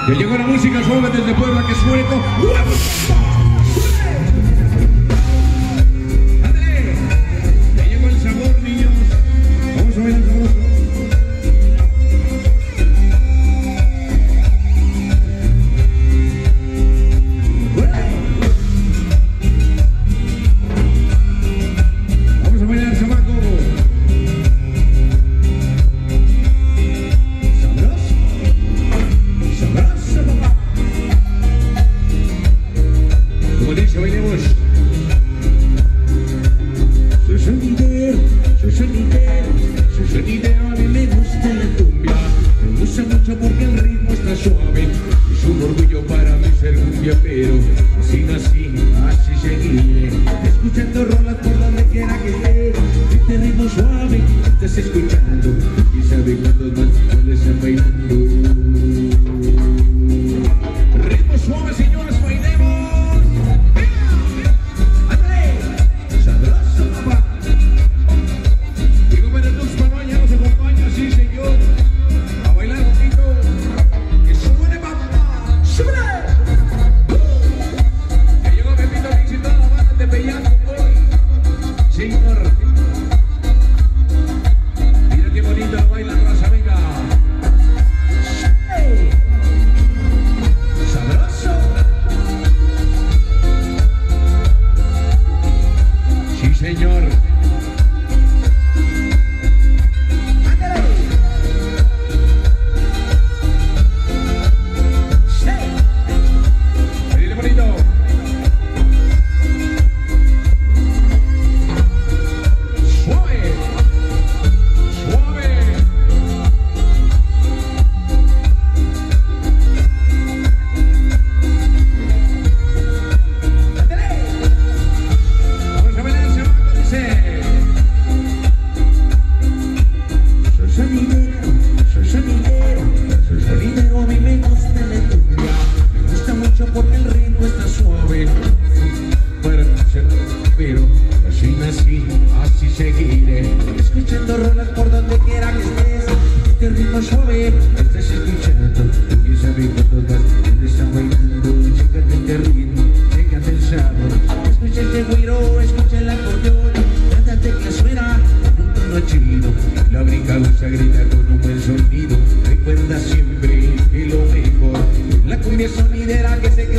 Que llegó la música suave desde Puebla, que suene con huevos. ¡Ándale! Ya llegó el sabor, niños. Vamos a bailar sabroso. Vamos a bailar, chamaco. Bailemos. Soy sonidero, a mí me gusta la cumbia. Me gusta mucho porque el ritmo está suave. Es un orgullo para mí ser cumbia, pero así nací, así seguiré. Escuchando rolas por donde quiera que esté. Este ritmo suave, estás escuchando. Y sabe cuántos más le están bailando. Ritmo suave, señores, bailemos. Grita con un buen sonido, recuerda siempre que lo mejor, la cumbia sonidera que se